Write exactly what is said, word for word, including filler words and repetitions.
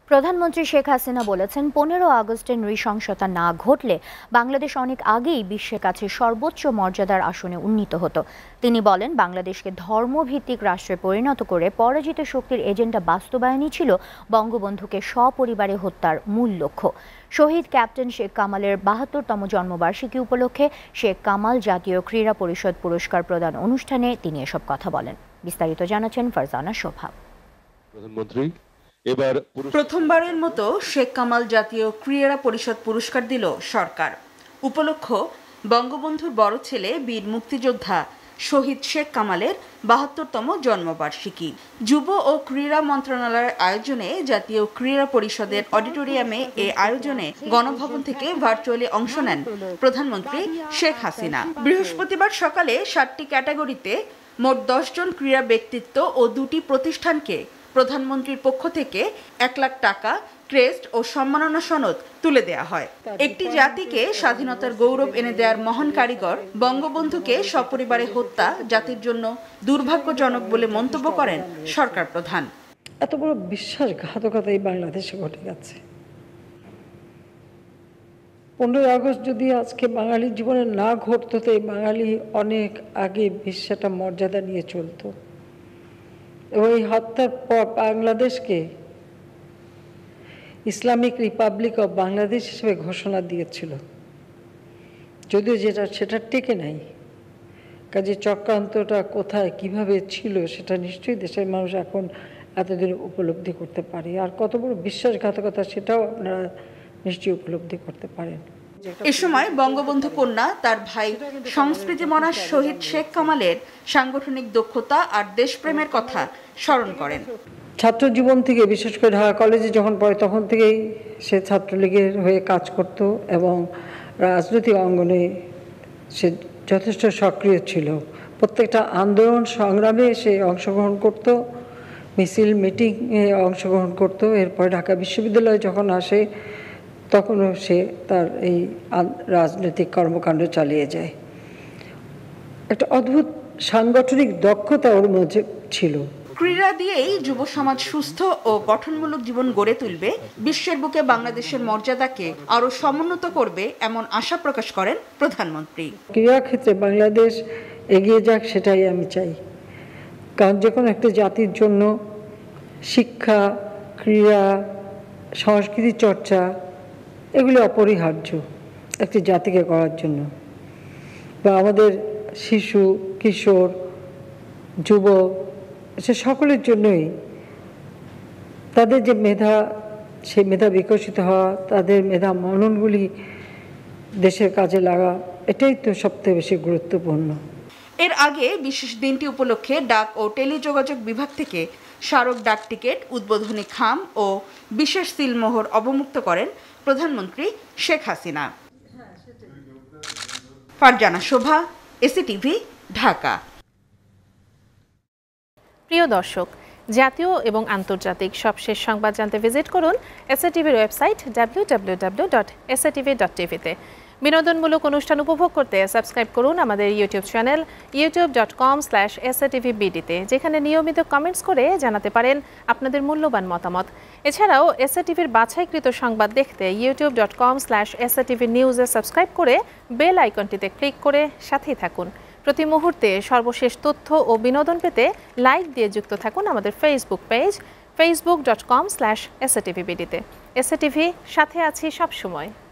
প্রধানমন্ত্রী শেখ হাসিনা বলেছেন, পনেরো আগস্টের নৃশংসতা না ঘটলে বাংলাদেশ অনেক আগেই বিশ্বের কাছে সর্বোচ্চ মর্যাদার আসনে উন্নীত হতো। তিনি বলেন, বাংলাদেশকে ধর্মভিত্তিক রাষ্ট্রে পরিণত করে পরাজিত শক্তির এজেন্ডা বাস্তবায়নই ছিল বঙ্গবন্ধুকে সপরিবারে হত্যার মূল লক্ষ্য। শহীদ ক্যাপ্টেন শেখ কামালের বাহাত্তরতম জন্মবার্ষিকী উপলক্ষে শেখ কামাল জাতীয় ক্রীড়া পরিষদ পুরস্কার প্রদান অনুষ্ঠানে তিনি এসব কথা বলেন। বিস্তারিত জানাচ্ছেন ফারজানা শোভা। প্রধানমন্ত্রী এবার প্রথমবারের মতো শেখ কামাল জাতীয় ক্রীড়া পরিষদ পুরস্কার দিল সরকার। উপলক্ষ বঙ্গবন্ধুর বড় ছেলে বীর মুক্তিযোদ্ধা শহীদ শেখ কামালের বাহাত্তরতম জন্মবার্ষিকী। যুব ও ক্রীড়া মন্ত্রণালয়ের আয়োজনে জাতীয় ক্রীড়া পরিষদের অডিটোরিয়ামে এই আয়োজনে গণভবন থেকে ভার্চুয়ালি অংশ নেন প্রধানমন্ত্রী শেখ হাসিনা। বৃহস্পতিবার সকালে সাতটি ক্যাটাগরিতে মোট দশ জন ক্রীড়া ব্যক্তিত্ব ও দুটি প্রতিষ্ঠানকে প্রধানমন্ত্রীর পক্ষ থেকে এক লাখ টাকা, ক্রেস্ট ও সম্মাননা সনদ তুলে দেয়া হয়। একটি জাতিকে স্বাধীনতার গৌরব এনে দেওয়ার মহান কারিগর বঙ্গবন্ধুকে সপরিবারে হত্যা জাতির জন্য দুর্ভাগ্যজনক বলে মন্তব্য করেন সরকার প্রধান। এত বড় বিশ্বাসঘাতকতা এই বাংলাদেশে ঘটে গেছে। পনেরোই আগস্ট যদি আজকে বাঙালির জীবনে না ঘটতো, তো এই বাঙালি অনেক আগে বিশ্বটা মর্যাদা নিয়ে চলতো এবং এই হত্যার পর বাংলাদেশকে ইসলামিক রিপাবলিক অফ বাংলাদেশ হিসেবে ঘোষণা দিয়েছিল, যদিও যেটা সেটা টেকে নাই। কাজে চক্রান্তটা কোথায় কিভাবে ছিল সেটা নিশ্চয়ই দেশের মানুষ এখন এতদিন উপলব্ধি করতে পারে। আর কত বড় বিশ্বাসঘাতকতা সেটাও আপনারা নিশ্চয়ই উপলব্ধি করতে পারেন। এ সময় বঙ্গবন্ধু কন্যা তার ভাই সংস্কৃতি মনা শহীদ শেখ কামালের সাংগঠনিক দক্ষতা আর দেশপ্রেমের কথা স্মরণ করেন। ছাত্র জীবন থেকে, বিশেষ করে ঢাকা কলেজে যখন পড়ে তখন থেকেই সে ছাত্রলীগের হয়ে কাজ করত এবং রাজনৈতিক অঙ্গনে সে যথেষ্ট সক্রিয় ছিল। প্রত্যেকটা আন্দোলন সংগ্রামে সে অংশগ্রহণ করত, মিছিল মিটিংয়ে অংশগ্রহণ করত। এরপর ঢাকা বিশ্ববিদ্যালয়ে যখন আসে তখনও সে তার এই রাজনৈতিক কর্মকাণ্ড চালিয়ে যায়। একটা অদ্ভুত সাংগঠনিক দক্ষতা ওর মধ্যে ছিল। ক্রীড়া দিয়েই যুব সমাজ সুস্থ ও গঠনমূলক জীবন গড়ে তুলবে, বিশ্বের বুকে বাংলাদেশের মর্যাদাকে আরও সমুন্নত করবে, এমন আশা প্রকাশ করেন প্রধানমন্ত্রী। ক্রীড়া ক্ষেত্রে বাংলাদেশ এগিয়ে যাক, সেটাই আমি চাই। কারণ যে কোনো একটা জাতির জন্য শিক্ষা, ক্রীড়া, সংস্কৃতি চর্চা এগুলো অপরিহার্য একটি জাতিকে করার জন্য। বা আমাদের শিশু, কিশোর, যুবক, সে সকলের জন্যই তাদের যে মেধা, সেই মেধা বিকশিত হওয়া, তাদের মেধা মননগুলি দেশের কাজে লাগা, এটাই তো সবথেকে বেশি গুরুত্বপূর্ণ। এর আগে বিশেষ দিনটি উপলক্ষে ডাক ও টেলিযোগাযোগ বিভাগ থেকে স্মারক ডাক টিকিট, উদ্বোধনী খাম ও বিশেষ সিলমোহর অবমুক্ত করেন প্রধানমন্ত্রী শেখ হাসিনা। ফারজানা শোভা, এসএটিভি, ঢাকা। প্রিয় দর্শক, জাতীয় এবং আন্তর্জাতিক সবশেষ সংবাদ জানতে ভিজিট করুন এসএটিভির website W W W dot S A T V dot টিভিতে। বিনোদনমূলক অনুষ্ঠান উপভোগ করতে সাবস্ক্রাইব করুন আমাদের YouTube channel YouTube dot com slash S A T V বিডিতে, যেখানে নিয়মিত কমেন্টস করে জানাতে পারেন আপনাদের মূল্যবান মতামত। এছাড়াও এসএটিভির বাছাইকৃত সংবাদ দেখতে YouTube dot com slash S A T V নিউজে সাবস্ক্রাইব করে বেল আইকনটিতে ক্লিক করে সাথেই থাকুন। প্রতি মুহূর্তে সর্বশেষ তথ্য ও বিনোদন পেতে লাইক দিয়ে যুক্ত থাকুন আমাদের Facebook page Facebook dot com slash S A T V বিডিতে। এস এ টি ভি, সাথে আছি সবসময়।